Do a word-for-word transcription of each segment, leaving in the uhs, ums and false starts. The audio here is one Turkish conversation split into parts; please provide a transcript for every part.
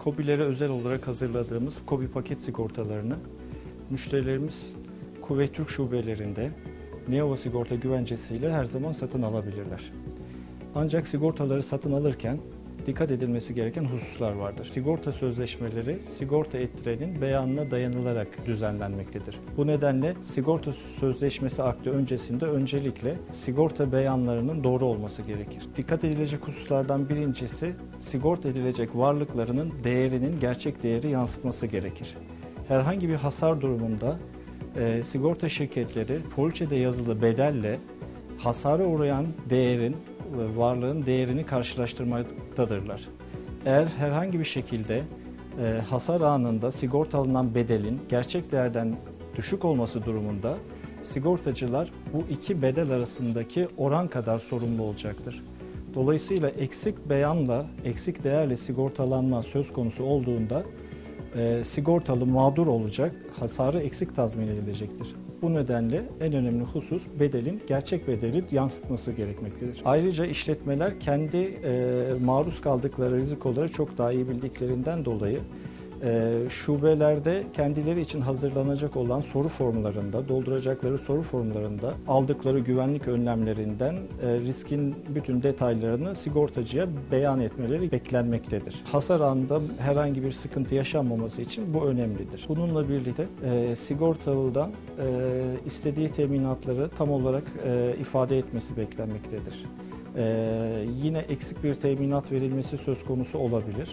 KOBİ'lere özel olarak hazırladığımız KOBİ paket sigortalarını müşterilerimiz Kuveyt Türk şubelerinde Neova sigorta güvencesiyle her zaman satın alabilirler. Ancak sigortaları satın alırken dikkat edilmesi gereken hususlar vardır. Sigorta sözleşmeleri sigorta ettirenin beyanına dayanılarak düzenlenmektedir. Bu nedenle sigorta sözleşmesi akdi öncesinde öncelikle sigorta beyanlarının doğru olması gerekir. Dikkat edilecek hususlardan birincisi sigorta edilecek varlıklarının değerinin gerçek değeri yansıtması gerekir. Herhangi bir hasar durumunda e, sigorta şirketleri poliçede yazılı bedelle hasara uğrayan değerin varlığın değerini karşılaştırmaktadırlar. Eğer herhangi bir şekilde e, hasar anında sigorta alınan bedelin gerçek değerden düşük olması durumunda sigortacılar bu iki bedel arasındaki oran kadar sorumlu olacaktır. Dolayısıyla eksik beyanla, eksik değerle sigortalanma söz konusu olduğunda e, sigortalı mağdur olacak, hasarı eksik tazmin edilecektir. Bu nedenle en önemli husus bedelin gerçek bedeli yansıtması gerekmektedir. Ayrıca işletmeler kendi e, maruz kaldıkları rizikoları çok daha iyi bildiklerinden dolayı e, şubelerde kendileri için hazırlanacak olan soru formlarında, dolduracakları soru formlarında aldıkları güvenlik önlemlerinden e, riskin bütün detaylarını sigortacıya beyan etmeleri beklenmektedir. Hasar anında herhangi bir sıkıntı yaşanmaması için bu önemlidir. Bununla birlikte e, sigortalıdan e, istediği teminatları tam olarak e, ifade etmesi beklenmektedir. E, yine eksik bir teminat verilmesi söz konusu olabilir.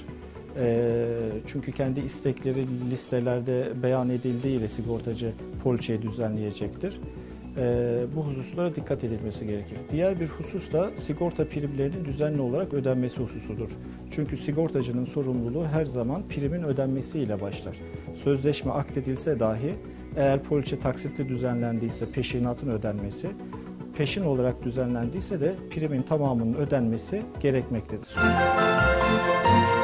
Çünkü kendi istekleri listelerde beyan edildiğiyle sigortacı poliçeyi düzenleyecektir. Bu hususlara dikkat edilmesi gerekir. Diğer bir husus da sigorta primlerinin düzenli olarak ödenmesi hususudur. Çünkü sigortacının sorumluluğu her zaman primin ödenmesiyle başlar. Sözleşme akdedilse dahi eğer poliçe taksitli düzenlendiyse peşinatın ödenmesi, peşin olarak düzenlendiyse de primin tamamının ödenmesi gerekmektedir.